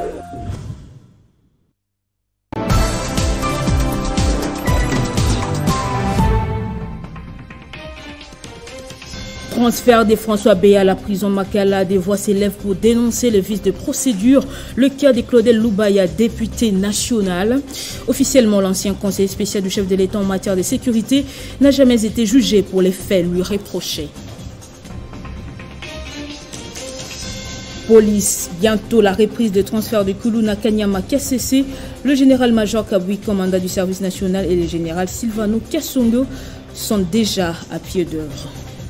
Transfert de François Béa à la prison Makala, des voix s'élèvent pour dénoncer les vices de procédure. Le cas de Claudel Loubaya, député national. Officiellement, l'ancien conseiller spécial du chef de l'État en matière de sécurité n'a jamais été jugé pour les faits lui reprochés. Police, bientôt la reprise des transferts de Koulouna Kanyama KCC. Le général-major Kaboui, commandant du service national, et le général Silvano Kassongo sont déjà à pied d'œuvre.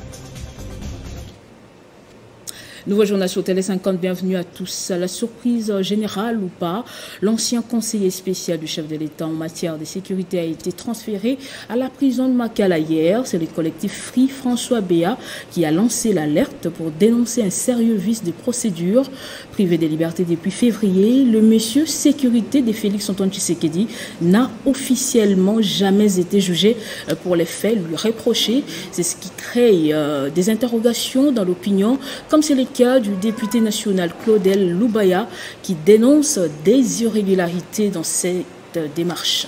Nouveau journal sur Télé 50, bienvenue à tous. À la surprise générale ou pas, l'ancien conseiller spécial du chef de l'État en matière de sécurité a été transféré à la prison de Makala hier. C'est le collectif Free François Béa qui a lancé l'alerte pour dénoncer un sérieux vice de procédure. Privé de liberté depuis février, le monsieur sécurité de Félix Antoine Tshisekedi n'a officiellement jamais été jugé pour les faits lui reprochés. C'est ce qui crée des interrogations dans l'opinion, comme c'est le cas du député national Claudel Loubaya qui dénonce des irrégularités dans cette démarche.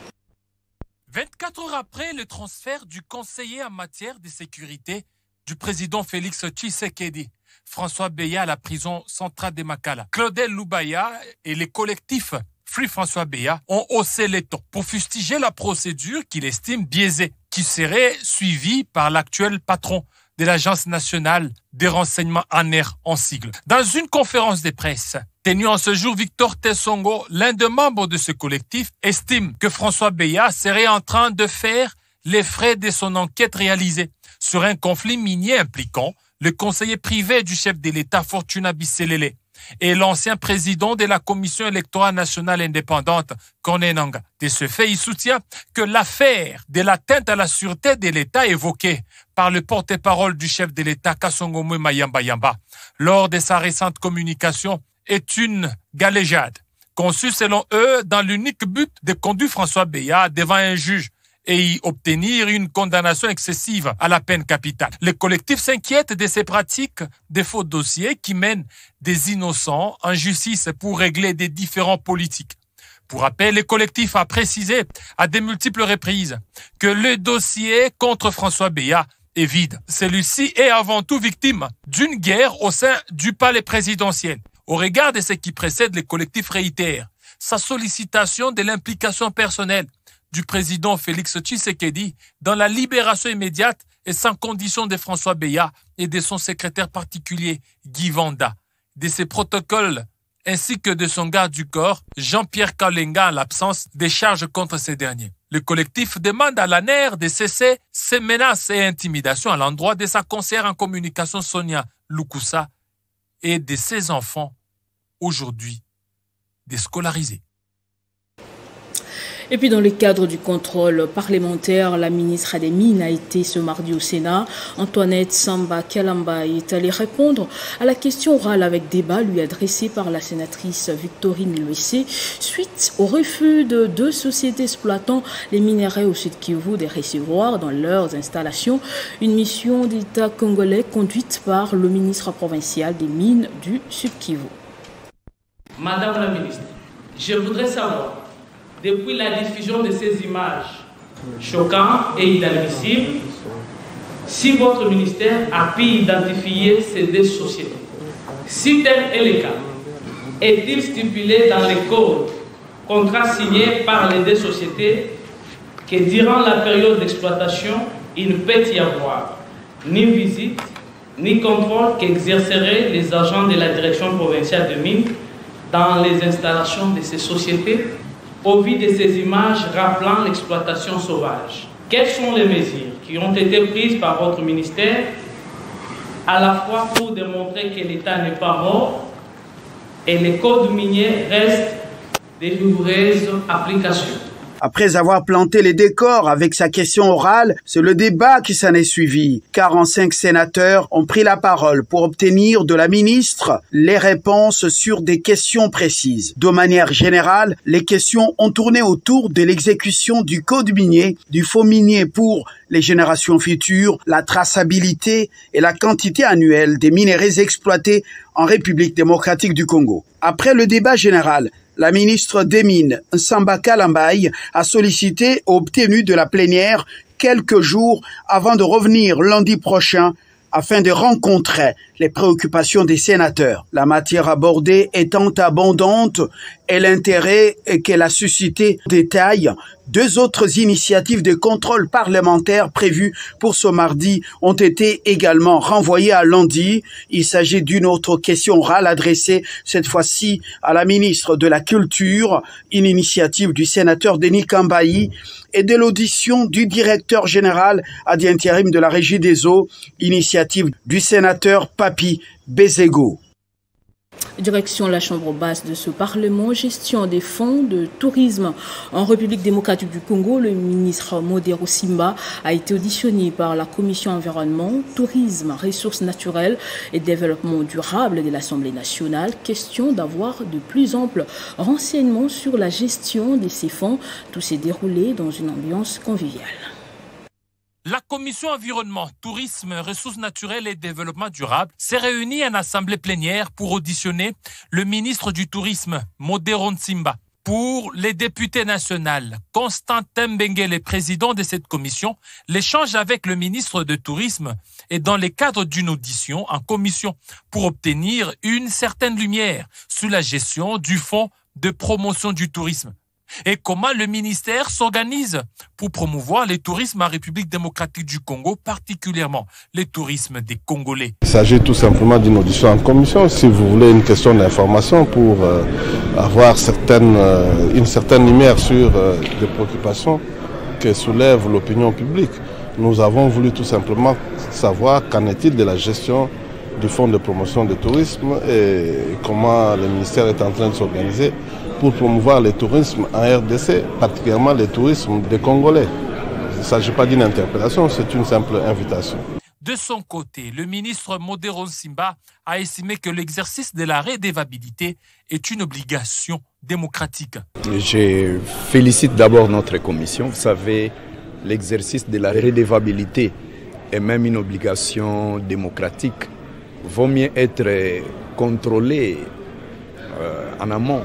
24 heures après le transfert du conseiller en matière de sécurité du président Félix Tshisekedi, François Béa à la prison centrale de Makala, Claudel Loubaya et les collectifs Free François Béa ont haussé les tons pour fustiger la procédure qu'il estime biaisée, qui serait suivie par l'actuel patron de l'Agence nationale des renseignements ANER en sigle. Dans une conférence de presse tenue en ce jour, Victor Tessongo, l'un des membres de ce collectif, estime que François Béa serait en train de faire les frais de son enquête réalisée sur un conflit minier impliquant le conseiller privé du chef de l'État Fortuna Bisselele et l'ancien président de la Commission électorale nationale indépendante, Corneille Nangaa. De ce fait, il soutient que l'affaire de l'atteinte à la sûreté de l'État évoquée par le porte-parole du chef de l'État, Kasongo Mayamba Yamba, lors de sa récente communication, est une galéjade, conçue selon eux dans l'unique but de conduire François Béa devant un juge et y obtenir une condamnation excessive à la peine capitale. Le collectif s'inquiète de ces pratiques de faux dossiers qui mènent des innocents en justice pour régler des différends politiques. Pour rappel, le collectif a précisé à de multiples reprises que le dossier contre François Béa est vide. Celui-ci est avant tout victime d'une guerre au sein du palais présidentiel. Au regard de ce qui précède, le collectif réitère sa sollicitation de l'implication personnelle du président Félix Tshisekedi dans la libération immédiate et sans condition de François Béa et de son secrétaire particulier Guy Vanda, de ses protocoles ainsi que de son garde du corps Jean-Pierre Kalenga en l'absence des charges contre ces derniers. Le collectif demande à l'ANER de cesser ces menaces et intimidations à l'endroit de sa conseillère en communication Sonia Lukusa et de ses enfants aujourd'hui déscolarisés. Et puis dans le cadre du contrôle parlementaire, la ministre des Mines a été ce mardi au Sénat. Antoinette Samba Kalamba est allée répondre à la question orale avec débat lui adressée par la sénatrice Victorine Luessé suite au refus de deux sociétés exploitant les minerais au Sud Kivu de recevoir dans leurs installations une mission d'État congolais conduite par le ministre provincial des Mines du Sud Kivu. Madame la ministre, je voudrais savoir, depuis la diffusion de ces images choquantes et inadmissibles, si votre ministère a pu identifier ces deux sociétés. Si tel est le cas, est-il stipulé dans les codes, contrats signés par les deux sociétés, que durant la période d'exploitation, il ne peut y avoir ni visite, ni contrôle qu'exerceraient les agents de la direction provinciale de mines dans les installations de ces sociétés, au vu de ces images rappelant l'exploitation sauvage? Quelles sont les mesures qui ont été prises par votre ministère à la fois pour démontrer que l'État n'est pas mort et les codes miniers restent de rigoureuses applications? Après avoir planté les décors avec sa question orale, c'est le débat qui s'en est suivi. 45 sénateurs ont pris la parole pour obtenir de la ministre les réponses sur des questions précises. De manière générale, les questions ont tourné autour de l'exécution du code minier, du fonds minier pour les générations futures, la traçabilité et la quantité annuelle des minerais exploités en République démocratique du Congo. Après le débat général, la ministre des Mines, Nsambaka Lambaye, a sollicité et obtenu de la plénière quelques jours avant de revenir lundi prochain afin de rencontrer les préoccupations des sénateurs. La matière abordée étant abondante et l'intérêt qu'elle a suscité détaille, 2 autres initiatives de contrôle parlementaire prévues pour ce mardi ont été également renvoyées à lundi. Il s'agit d'une autre question orale adressée cette fois-ci à la ministre de la Culture, une initiative du sénateur Denis Kambayi, et de l'audition du directeur général ad intérim de la Régie des eaux, initiative du sénateur Papi Bezego. Direction la chambre basse de ce Parlement, gestion des fonds de tourisme en République démocratique du Congo. Le ministre Modero Simba a été auditionné par la Commission environnement, tourisme, ressources naturelles et développement durable de l'Assemblée nationale. Question d'avoir de plus amples renseignements sur la gestion de ces fonds. Tout s'est déroulé dans une ambiance conviviale. La Commission environnement, tourisme, ressources naturelles et développement durable s'est réunie en assemblée plénière pour auditionner le ministre du tourisme, Modero Simba. Pour les députés nationaux, Constantin Mbengele, président de cette commission, l'échange avec le ministre du tourisme est dans le cadre d'une audition en commission pour obtenir une certaine lumière sur la gestion du fonds de promotion du tourisme. Et comment le ministère s'organise pour promouvoir le tourisme en République démocratique du Congo, particulièrement le tourisme des Congolais. Il s'agit tout simplement d'une audition en commission. Si vous voulez une question d'information pour avoir une certaine lumière sur des préoccupations que soulève l'opinion publique, nous avons voulu tout simplement savoir qu'en est-il de la gestion du fonds de promotion du tourisme et comment le ministère est en train de s'organiser pour promouvoir le tourisme en RDC, particulièrement le tourisme des Congolais. Il ne s'agit pas d'une interpellation, c'est une simple invitation. De son côté, le ministre Modero Simba a estimé que l'exercice de la redevabilité est une obligation démocratique. Je félicite d'abord notre commission. Vous savez, l'exercice de la redevabilité est même une obligation démocratique. Vaut mieux être contrôlé en amont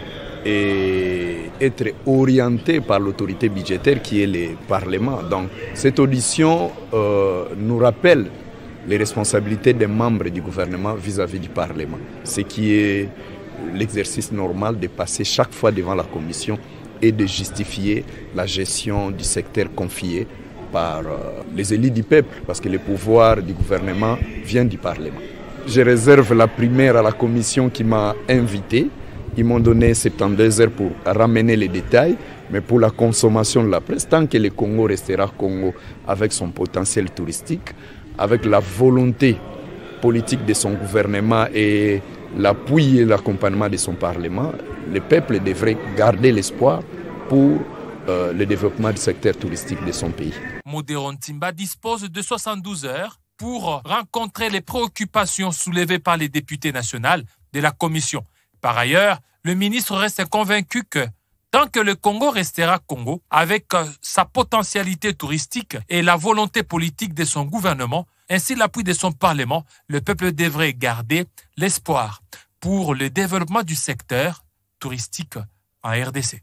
et être orienté par l'autorité budgétaire qui est le Parlement. Donc cette audition nous rappelle les responsabilités des membres du gouvernement vis-à-vis du Parlement. Ce qui est l'exercice normal de passer chaque fois devant la commission et de justifier la gestion du secteur confié par les élus du peuple, parce que le pouvoir du gouvernement vient du Parlement. Je réserve la primaire à la commission qui m'a invité. Ils m'ont donné 72 heures pour ramener les détails, mais pour la consommation de la presse, tant que le Congo restera Congo avec son potentiel touristique, avec la volonté politique de son gouvernement et l'appui et l'accompagnement de son Parlement, le peuple devrait garder l'espoir pour le développement du secteur touristique de son pays. Modero Simba dispose de 72 heures pour rencontrer les préoccupations soulevées par les députés nationaux de la Commission. Par ailleurs, le ministre reste convaincu que tant que le Congo restera Congo, avec sa potentialité touristique et la volonté politique de son gouvernement, ainsi l'appui de son Parlement, le peuple devrait garder l'espoir pour le développement du secteur touristique en RDC.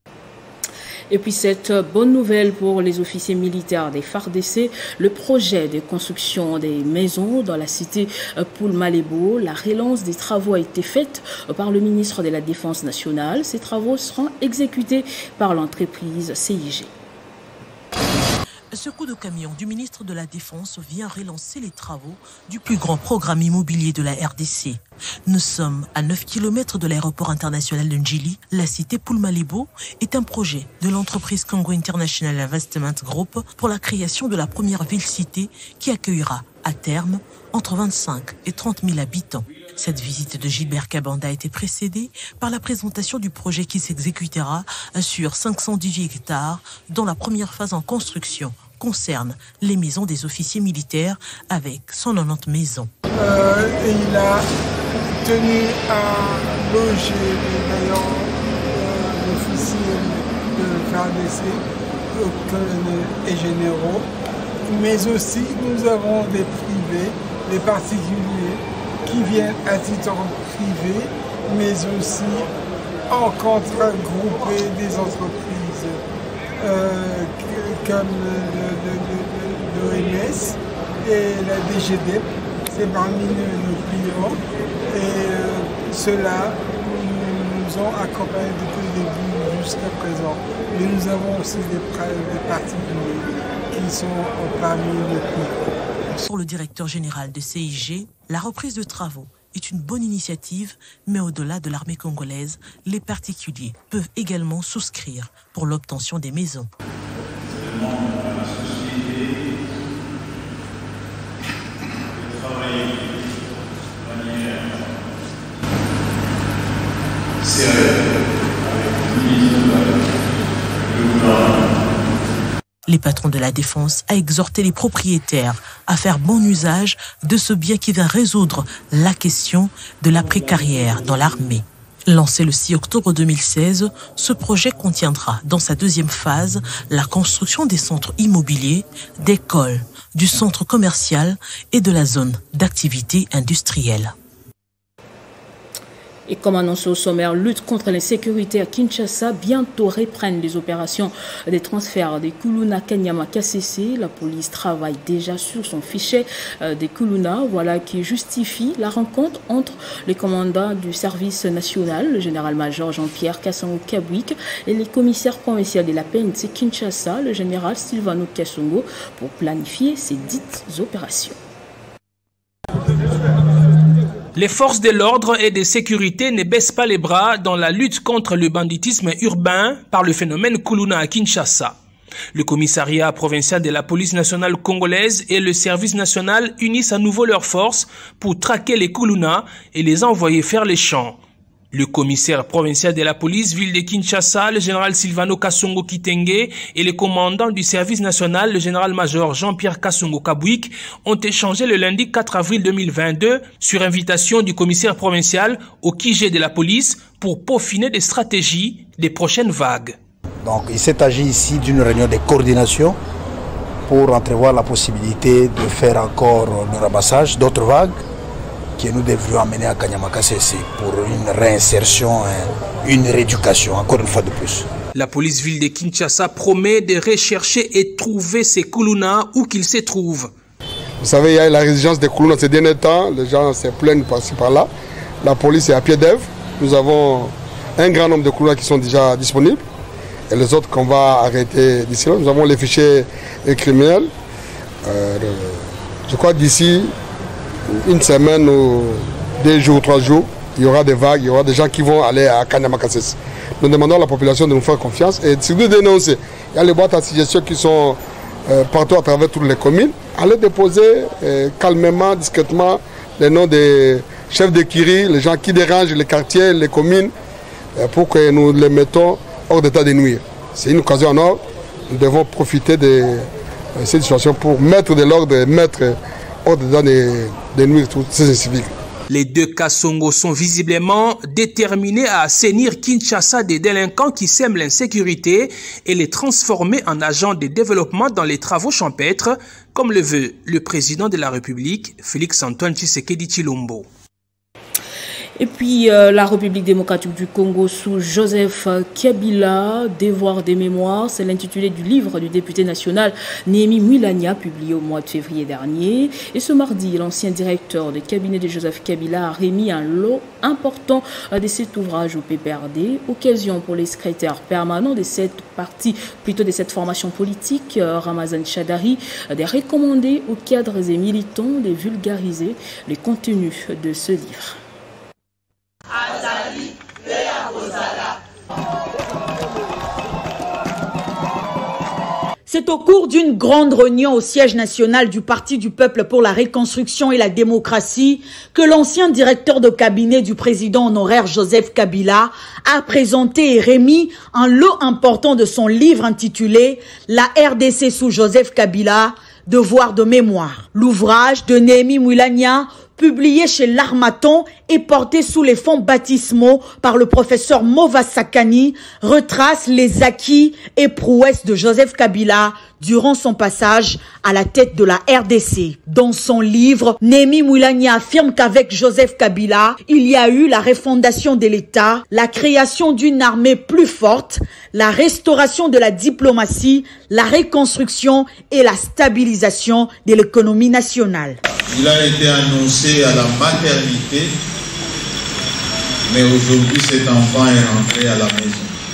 Et puis cette bonne nouvelle pour les officiers militaires des FARDC, le projet de construction des maisons dans la cité Poul-Malébo, la relance des travaux a été faite par le ministre de la Défense nationale. Ces travaux seront exécutés par l'entreprise CIG. Ce coup de camion du ministre de la Défense vient relancer les travaux du plus grand programme immobilier de la RDC. Nous sommes à 9 km de l'aéroport international de Ndjili. La cité Poul-Malébo est un projet de l'entreprise Congo International Investment Group pour la création de la première ville-cité qui accueillera à terme entre 25 et 30 000 habitants. Cette visite de Gilbert Kabanda a été précédée par la présentation du projet qui s'exécutera sur 518 hectares dont la première phase en construction concerne les maisons des officiers militaires avec 190 maisons. Il a tenu à loger d'ailleurs l'officier de FARDC, colonel et généraux, mais aussi nous avons des privés, des particuliers qui viennent à titre privé, mais aussi en contrat groupé des entreprises comme l'OMS et la DGDEP, c'est parmi nos clients. Et ceux-là nous ont accompagnés depuis le début jusqu'à présent. Mais nous avons aussi des particuliers qui sont parmi nos clients. Pour le directeur général de CIG, la reprise de travaux est une bonne initiative, mais au-delà de l'armée congolaise, les particuliers peuvent également souscrire pour l'obtention des maisons. Les patrons de la défense a exhorté les propriétaires à faire bon usage de ce bien qui vient résoudre la question de l'après-carrière dans l'armée. Lancé le 6 octobre 2016, ce projet contiendra dans sa deuxième phase la construction des centres immobiliers, d'écoles, du centre commercial et de la zone d'activité industrielle. Et comme annoncé au sommaire, lutte contre l'insécurité à Kinshasa, bientôt reprennent les opérations des transferts des Kuluna Kanyama KCC. La police travaille déjà sur son fichier des Kuluna, voilà qui justifie la rencontre entre les commandants du service national, le général-major Jean-Pierre Kassongo Kabwik, et les commissaires provinciaux de la PNC Kinshasa, le général Silvano Kassongo, pour planifier ces dites opérations. Les forces de l'ordre et de sécurité ne baissent pas les bras dans la lutte contre le banditisme urbain par le phénomène Kuluna à Kinshasa. Le commissariat provincial de la police nationale congolaise et le service national unissent à nouveau leurs forces pour traquer les Kuluna et les envoyer faire les champs. Le commissaire provincial de la police ville de Kinshasa, le général Silvano Kassongo Kitenge, et le commandant du service national, le général-major Jean-Pierre Kassongo Kabwik, ont échangé le lundi 4 avril 2022 sur invitation du commissaire provincial au QG de la police pour peaufiner des stratégies des prochaines vagues. Donc il s'est agi ici d'une réunion de coordination pour entrevoir la possibilité de faire encore le ramassage d'autres vagues que nous devrions amener à Kanyama KCC pour une réinsertion, une rééducation, encore une fois de plus. La police ville de Kinshasa promet de rechercher et trouver ces Kuluna où qu'ils se trouvent. Vous savez, il y a la résidence des Kuluna ces derniers temps, les gens se plaignent par-ci par-là. La police est à pied d'œuvre. Nous avons un grand nombre de Kuluna qui sont déjà disponibles et les autres qu'on va arrêter d'ici là. Nous avons les fichiers criminels. Je crois d'ici une semaine ou 2 jours ou 3 jours, il y aura des vagues, il y aura des gens qui vont aller à Kanyama KCC. Nous demandons à la population de nous faire confiance et si vous dénoncez, il y a les boîtes à suggestions qui sont partout à travers toutes les communes. Allez déposer calmement, discrètement les noms des chefs de Kiri, les gens qui dérangent les quartiers, les communes, pour que nous les mettons hors d'état de nuire. C'est une occasion en or. Nous devons profiter de cette situation pour mettre de l'ordre et mettre hors d'état de nuire tous ces civils. Les deux Kassongo sont visiblement déterminés à assainir Kinshasa des délinquants qui sèment l'insécurité et les transformer en agents de développement dans les travaux champêtres, comme le veut le président de la République, Félix-Antoine Tshisekedi Tshilombo. Et puis la République démocratique du Congo sous Joseph Kabila, Devoir des mémoires, c'est l'intitulé du livre du député national Néhémie Mwilanya, publié au mois de février dernier. Et ce mardi, l'ancien directeur du cabinet de Joseph Kabila a remis un lot important de cet ouvrage au PPRD, occasion pour les secrétaires permanents de cette partie, plutôt de cette formation politique, Ramazan Chadari, de recommander aux cadres et militants de vulgariser les contenus de ce livre. C'est au cours d'une grande réunion au siège national du Parti du Peuple pour la Reconstruction et la Démocratie que l'ancien directeur de cabinet du président honoraire Joseph Kabila a présenté et remis un lot important de son livre intitulé « La RDC sous Joseph Kabila, devoir de mémoire ». L'ouvrage de Néhémie Mwilanya publié chez l'Harmattan et porté sous les fonds baptismaux par le professeur Mova Sakani, retrace les acquis et prouesses de Joseph Kabila durant son passage à la tête de la RDC. Dans son livre, Némi Moulani affirme qu'avec Joseph Kabila, il y a eu la refondation de l'État, la création d'une armée plus forte, la restauration de la diplomatie, la reconstruction et la stabilisation de l'économie nationale. Il a été annoncé à la maternité, mais aujourd'hui cet enfant est rentré à la maison.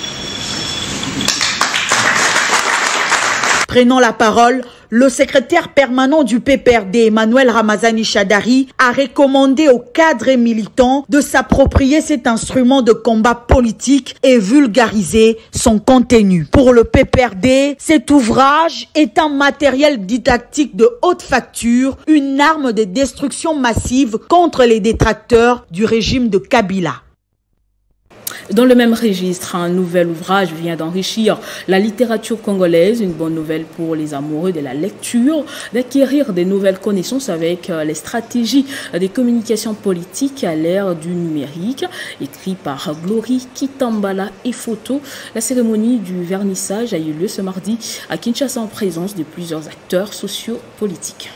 Prenant la parole, le secrétaire permanent du PPRD, Emmanuel Ramazani Chadari, a recommandé aux cadres et militants de s'approprier cet instrument de combat politique et vulgariser son contenu. Pour le PPRD, cet ouvrage est un matériel didactique de haute facture, une arme de destruction massive contre les détracteurs du régime de Kabila. Dans le même registre, un nouvel ouvrage vient d'enrichir la littérature congolaise, une bonne nouvelle pour les amoureux de la lecture, d'acquérir des nouvelles connaissances avec les stratégies des communications politiques à l'ère du numérique. Écrit par Glory Kitambala et Photo, la cérémonie du vernissage a eu lieu ce mardi à Kinshasa en présence de plusieurs acteurs sociopolitiques.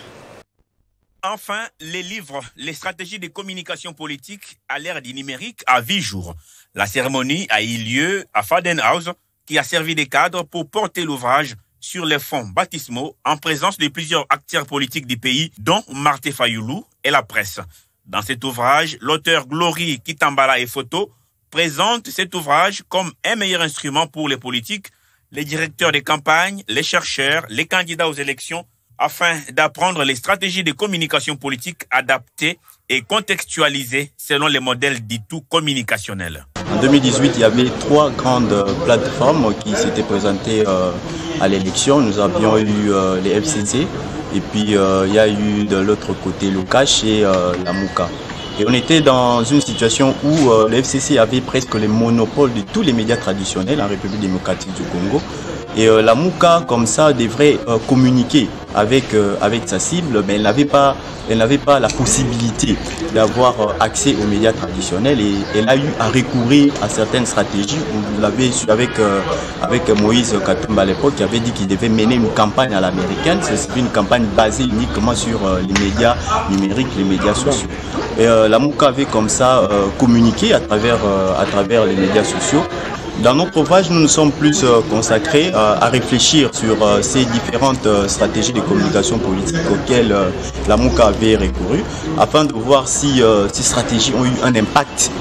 Enfin, les livres, les stratégies de communication politique à l'ère du numérique à 8 jours. La cérémonie a eu lieu à Faden House, qui a servi de cadre pour porter l'ouvrage sur les fonds baptismaux en présence de plusieurs acteurs politiques du pays, dont Martin Fayoulou et la presse. Dans cet ouvrage, l'auteur Glory Kitambala et Photo présente cet ouvrage comme un meilleur instrument pour les politiques, les directeurs de campagne, les chercheurs, les candidats aux élections, afin d'apprendre les stratégies de communication politique adaptées et contextualisées selon les modèles dits tout communicationnels. En 2018, il y avait 3 grandes plateformes qui s'étaient présentées à l'élection. Nous avions eu les FCC et puis il y a eu de l'autre côté le Cash et la Mouka. Et on était dans une situation où le FCC avait presque le monopole de tous les médias traditionnels en République démocratique du Congo. Et la Mouka, comme ça, devrait communiquer avec sa cible, mais elle n'avait pas la possibilité d'avoir accès aux médias traditionnels et elle a eu à recourir à certaines stratégies. Vous l'avez su avec Moïse Katumba à l'époque, qui avait dit qu'il devait mener une campagne à l'américaine. C'est une campagne basée uniquement sur les médias numériques, les médias sociaux. Et la Mouka avait comme ça communiqué à travers les médias sociaux. Dans notre ouvrage, nous nous sommes plus consacrés à réfléchir sur ces différentes stratégies de communication politique auxquelles la Mouka avait recouru, afin de voir si ces stratégies ont eu un impact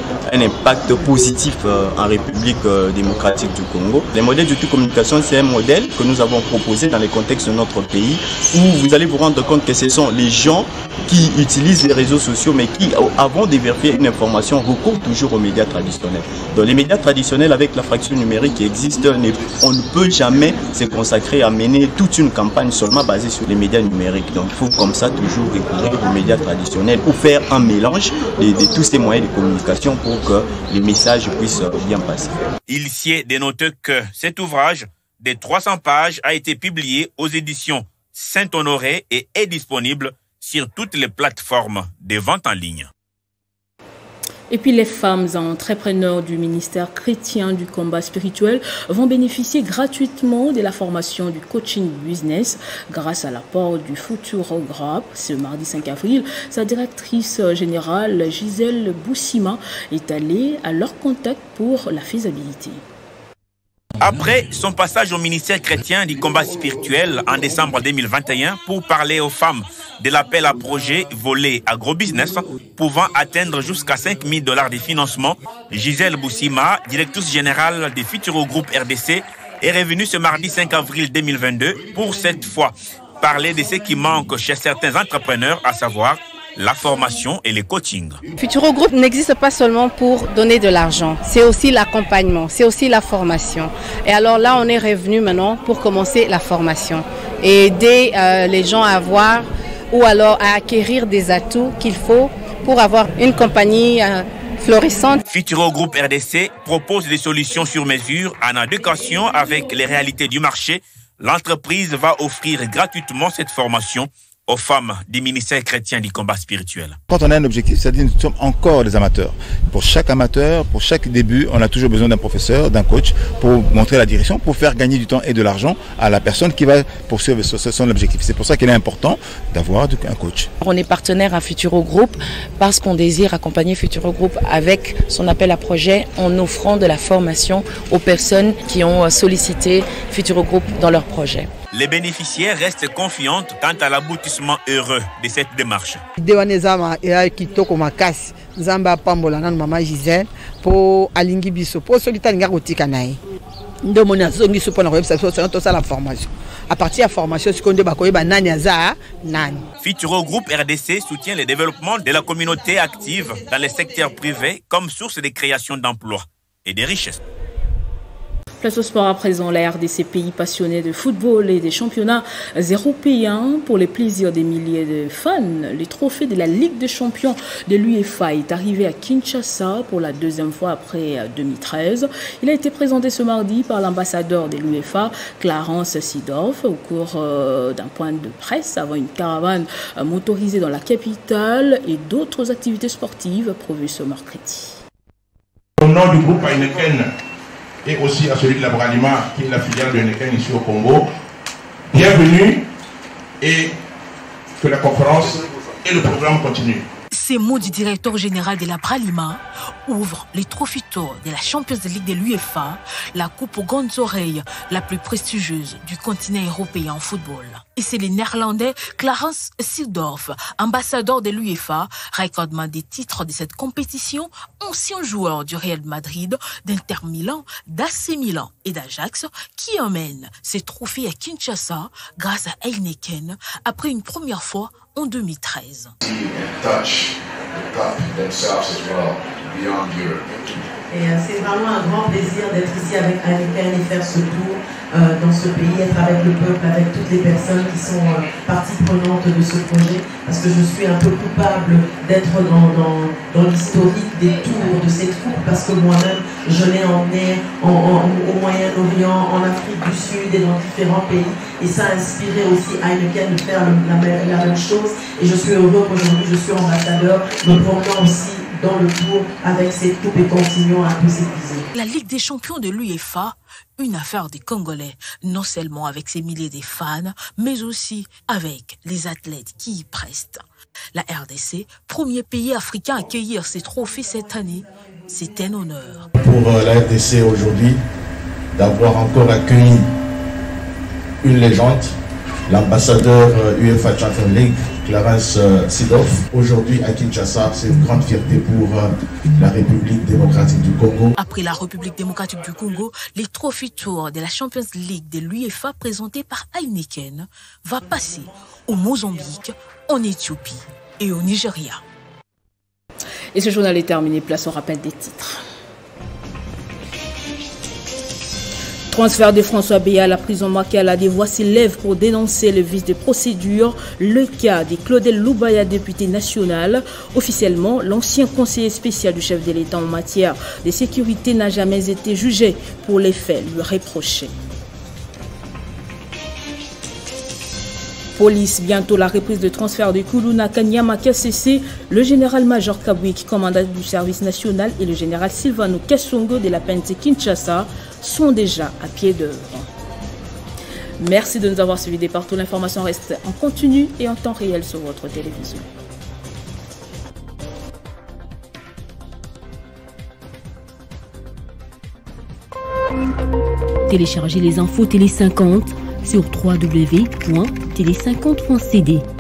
positif en République démocratique du Congo. Les modèles de communication, c'est un modèle que nous avons proposé dans les contextes de notre pays, où vous allez vous rendre compte que ce sont les gens qui utilisent les réseaux sociaux, mais qui, avant de vérifier une information, recourent toujours aux médias traditionnels. Dans les médias traditionnels, avec la fraction numérique qui existe, on ne peut jamais se consacrer à mener toute une campagne seulement basée sur les médias numériques. Donc il faut comme ça toujours recourir aux médias traditionnels ou faire un mélange de tous ces moyens de communication pour que les messages puissent bien passer. Il s'y est dénoté que cet ouvrage de 300 pages a été publié aux éditions Saint-Honoré et est disponible sur toutes les plateformes de vente en ligne. Et puis les femmes entrepreneurs du ministère chrétien du combat spirituel vont bénéficier gratuitement de la formation du coaching business grâce à l'apport du Futuro Group. Ce mardi 5 avril, sa directrice générale Gisèle Boussima est allée à leur contact pour la faisabilité. Après son passage au ministère chrétien du combat spirituel en décembre 2021 pour parler aux femmes de l'appel à projet volé agrobusiness pouvant atteindre jusqu'à $5 000 de financement, Gisèle Boussima, directrice générale du Futuro Group RDC, est revenue ce mardi 5 avril 2022 pour cette fois parler de ce qui manque chez certains entrepreneurs, à savoir la formation et les coachings. Futuro Group n'existe pas seulement pour donner de l'argent, c'est aussi l'accompagnement, c'est aussi la formation. Et alors là, on est revenu maintenant pour commencer la formation et aider les gens à avoir ou alors à acquérir des atouts qu'il faut pour avoir une compagnie florissante. Futuro Group RDC propose des solutions sur mesure en adéquation avec les réalités du marché. L'entreprise va offrir gratuitement cette formation aux femmes du ministère chrétien du combat spirituel. Quand on a un objectif, c'est-à-dire que nous sommes encore des amateurs. Pour chaque amateur, pour chaque début, on a toujours besoin d'un professeur, d'un coach pour montrer la direction, pour faire gagner du temps et de l'argent à la personne qui va poursuivre son objectif. C'est pour ça qu'il est important d'avoir un coach. On est partenaire à Futuro Group parce qu'on désire accompagner Futuro Group avec son appel à projet en offrant de la formation aux personnes qui ont sollicité Futuro Group dans leur projet. Les bénéficiaires restent confiantes quant à l'aboutissement heureux de cette démarche. À partir de la formation, Futuro Group RDC soutient le développement de la communauté active dans le secteur privé comme source de création d'emplois et de richesses. Place au sport à présent, la RDC, pays passionné de football et des championnats européens pour les plaisirs des milliers de fans. Le trophée de la Ligue des champions de l'UEFA est arrivé à Kinshasa pour la deuxième fois après 2013. Il a été présenté ce mardi par l'ambassadeur de l'UEFA, Clarence Seedorf, au cours d'un point de presse avant une caravane motorisée dans la capitale et d'autres activités sportives prévues ce mercredi. Au nom du groupe Heineken et aussi à celui de la Bralima, qui est la filiale de Heineken ici au Congo. Bienvenue et que la conférence et le programme continuent. Ces mots du directeur général de la Bralima ouvrent les trophées de la Champions League de l'UEFA, la coupe aux grandes oreilles la plus prestigieuse du continent européen en football. Et c'est le néerlandais Clarence Seedorf, ambassadeur de l'UEFA, recordman des titres de cette compétition, ancien joueur du Real Madrid, d'Inter Milan, d'AC Milan et d'Ajax, qui emmène ces trophées à Kinshasa grâce à Heineken après une première fois en 2013. Et c'est vraiment un grand plaisir d'être ici avec Heineken et faire ce tour dans ce pays, être avec le peuple, avec toutes les personnes qui sont partie prenante de ce projet, parce que je suis un peu coupable d'être dans l'historique des tours de cette coupe, parce que moi-même, je l'ai emmené au Moyen-Orient, en Afrique du Sud et dans différents pays, et ça a inspiré aussi Heineken de faire la même chose, et je suis heureux qu'aujourd'hui je suis ambassadeur, me promenant aussi dans le tour avec cette coupe et continuons à tous s'épuiser. La Ligue des champions de l'UEFA, une affaire des Congolais, non seulement avec ses milliers de fans, mais aussi avec les athlètes qui y prestent. La RDC, premier pays africain à accueillir ces trophées cette année, c'est un honneur. Pour la RDC aujourd'hui, d'avoir encore accueilli une légende, l'ambassadeur UEFA Champions League, Clarence Seedorf, aujourd'hui à Kinshasa, c'est une grande fierté pour la République démocratique du Congo. Après la République démocratique du Congo, les trophées tours de la Champions League de l'UEFA présentés par Heineken va passer au Mozambique, en Éthiopie et au Nigeria. Et ce journal est terminé, place au rappel des titres. Transfert de François Béat à la prison Makala, des voix s'élèvent pour dénoncer le vice de procédure, le cas de Claudel Loubaya, député national. Officiellement, l'ancien conseiller spécial du chef de l'État en matière de sécurité n'a jamais été jugé pour les faits lui reprochés. Police, bientôt la reprise de transfert de Kuluna Kanyama KCC, le général-major Kabwik, commandant du service national, et le général Silvano Kassongo de la PNC Kinshasa sont déjà à pied d'œuvre. Merci de nous avoir suivis de partout. L'information reste en continu et en temps réel sur votre télévision. Téléchargez les infos Télé 50 sur www.télé50.cd.